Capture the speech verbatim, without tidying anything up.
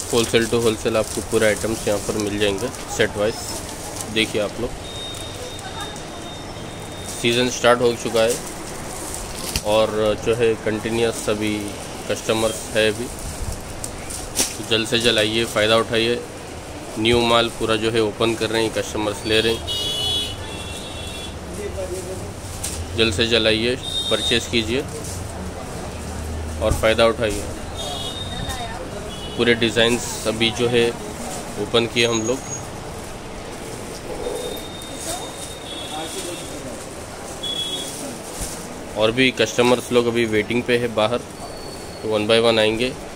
Wholesale to wholesale आपको पूरे items यहाँ पर मिल जाएंगे सेट वाइज। देखिए आप लोग, सीज़न स्टार्ट हो चुका है और जो है कंटिन्यूस सभी कस्टमर्स है अभी, जल्द से जल्द आइए, फ़ायदा उठाइए। न्यू माल पूरा जो है ओपन कर रहे हैं, कस्टमर्स ले रहे हैं। जल्द से जल्द आइए, परचेज़ कीजिए और फ़ायदा उठाइए। पूरे डिज़ाइंस अभी जो है ओपन किए हम लोग। और भी कस्टमर्स लोग अभी वेटिंग पे है बाहर, तो वन बाय वन आएंगे।